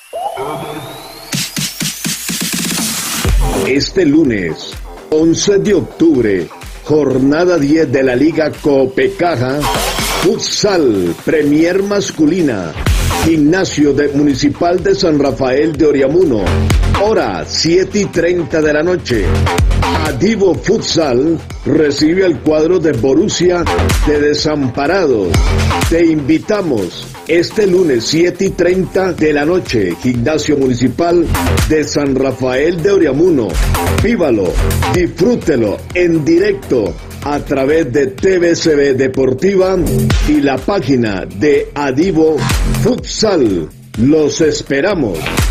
Este lunes, 11 de octubre, jornada 10 de la Liga Copecaja, Futsal, Premier Masculina, Gimnasio Municipal de San Rafael de Oriamuno, hora 7:30 de la noche. Adivo Futsal recibe al cuadro de Borussia de Desamparados. Te invitamos este lunes 7:30 de la noche, Gimnasio Municipal de San Rafael de Oriamuno. Vívalo, disfrútelo en directo a través de TVCB Deportiva y la página de Adivo Futsal. Los esperamos.